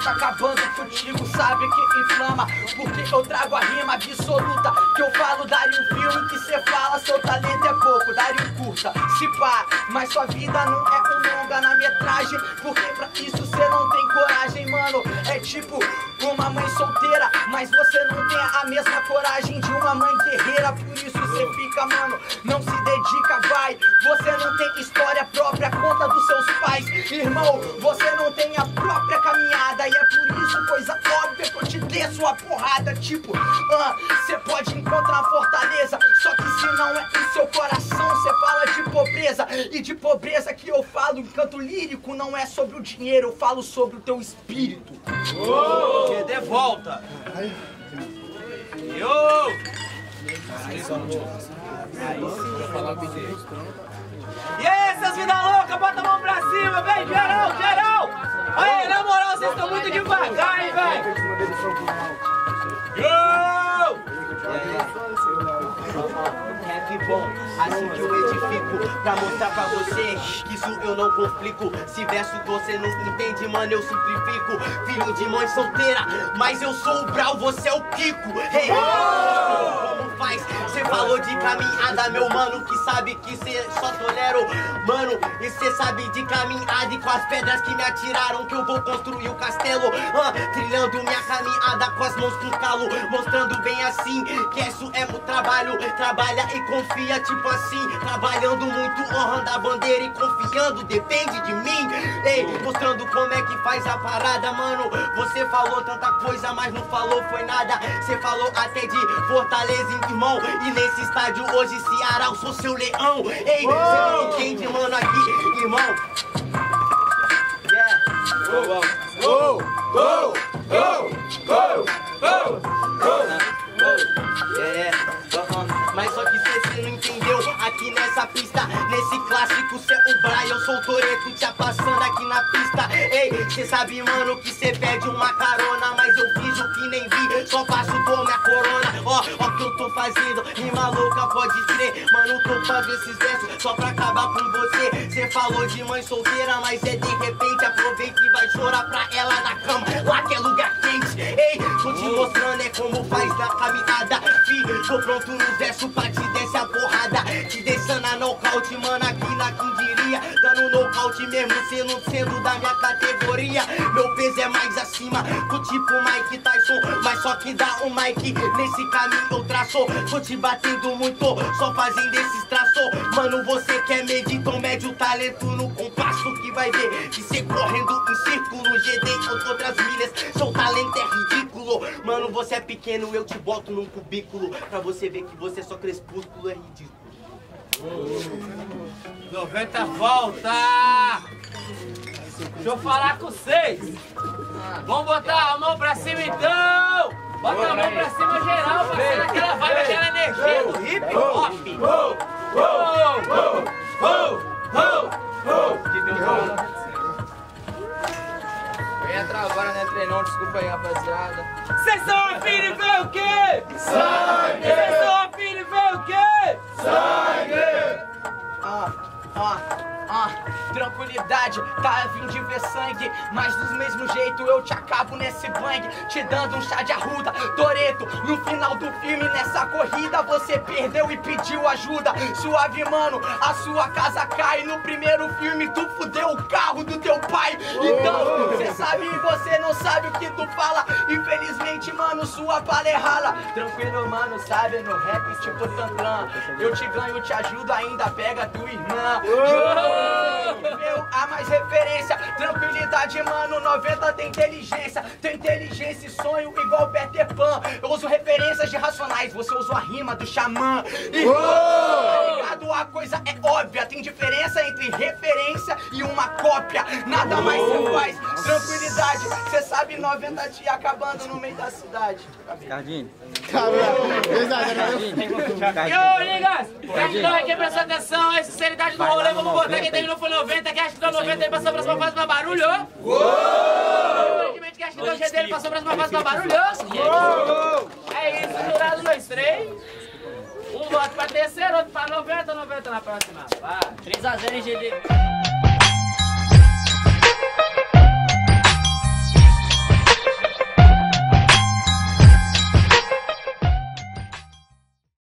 tá acabando contigo, sabe que inflama. Porque eu trago a rima absoluta. Que eu falo, daria um filme que cê fala, seu talento é pouco, daria um curta. Se pá, mas sua vida não é um longa na metragem. Porque pra isso cê não tem coragem, mano. É tipo uma mãe solteira, mas você não tem a mesma coragem de uma mãe guerreira. Por isso cê fica, mano, não se dedica, vai. Você não tem história própria, conta dos seus pais. Irmão, você não tem a própria caminhada. E é por isso, coisa óbvia, que eu te desço a porrada. Tipo, cê pode encontrar fortaleza, só que se não é em seu coração, cê fala de pobreza. E de pobreza que eu falo em canto lírico não é sobre o dinheiro, eu falo sobre o teu espírito. Que de volta! Yo! E aí, seus vida louca, bota a mão pra cima, vem, geral, geral! Aí, na moral, vocês estão muito devagar, hein, velho? Yo! Rap bom, assim que eu edifico, pra mostrar pra você que isso eu não complico. Se verso você não entende, mano, eu simplifico. Filho de mãe solteira, mas eu sou o Brau, você é o Kiko. Hey, como faz? Cê falou de caminhada, meu mano, que sabe que cê só tolero, mano. E cê sabe de caminhada e com as pedras que me atiraram que eu vou construir o castelo. Trilhando minha caminhada com as mãos com calo, mostrando bem assim que isso é o trabalho. Trabalha e confia, tipo assim, trabalhando muito, honrando a bandeira e confiando, depende de mim. Ei, mostrando como é que faz a parada, mano. Você falou tanta coisa, mas não falou foi nada. Você falou até de Fortaleza, irmão. E nesse estádio hoje, Ceará, eu sou seu leão. Ei, você não entende, mano, aqui, irmão. Yeah. Go, go, go, go, go, go. Mas só que cê não entendeu aqui nessa pista. Nesse clássico cê é o Brian, eu sou o Toreto, te passando aqui na pista. Ei, cê sabe, mano, que cê pede uma carona, mas eu finjo que nem vi, só passo por minha corona. Ó que eu tô fazendo, rima louca, pode crer. Mano, tô fazendo esses versos só pra acabar com você. Cê falou de mãe solteira, mas é de repente. Aproveita e vai chorar pra ela na cama, lá que é lugar quente. Ei, tô te mostrando é como faz na caminhada. Tô pronto nos versos pra te descer a porrada, te deixando a nocaute, mano, aqui na quem diria. Dando nocaute mesmo sendo da minha categoria. Meu peso é mais acima, do tipo Mike Tyson, mas só que dá um Mike nesse caminho eu traço. Tô te batendo muito, só fazendo esses traços. Mano, você quer medir, então mede o talento no compasso, que vai ver que cê correndo em círculo, GD ou outras milhas, seu talento é ridículo. Mano, você é pequeno, eu te boto num cubículo, pra você ver que você é só crepúsculo, é ridículo. 90 volta! Deixa eu falar com vocês. Vamos botar a mão pra cima então! Bota a mão pra cima geral, parceiro, aquela vibe, aquela energia do hip hop! Eu ia travar, né, treinão? Desculpa aí, rapaziada. Vocês são afim de ver o quê? Sangue! Vocês são afim de ver o quê? Sangue! Tranquilidade, tá a fim de ver sangue, mas do mesmo jeito eu te acabo nesse bang, te dando um chá de arruda. Toreto, no final do filme, nessa corrida, você perdeu e pediu ajuda. Suave, mano, a sua casa cai. No primeiro filme, tu fudeu o carro do teu pai. Então, cê sabe e você não sabe o que tu fala. Infelizmente, mano, sua bala é rala. Tranquilo, mano, sabe, no rap tipo tantã. Eu te ganho, te ajudo, ainda pega tua irmã. A mais referência, tranquilidade, mano, 90 tem inteligência. Tem inteligência e sonho igual Peter Pan. Eu uso referências de Racionais, você usou a rima do Xamã. Tá ligado? A coisa é óbvia, tem diferença entre referência e uma cópia. Nada mais você faz, tranquilidade. Cê sabe, 90 dias acabando no meio da cidade. Cardinho. Yo, ligas! Quem tá aqui prestando atenção, é sinceridade do rolê. Vamos botar quem terminou foi 90, quem acha que deu 90 aí passou pra próxima fase pra barulho. Quem acha que deu G dele passou pra próxima fase pra barulho. É isso, jurado 2, 3. Um voto pra terceiro, outro pra 90, 90 na próxima. 3 a 0 em GD.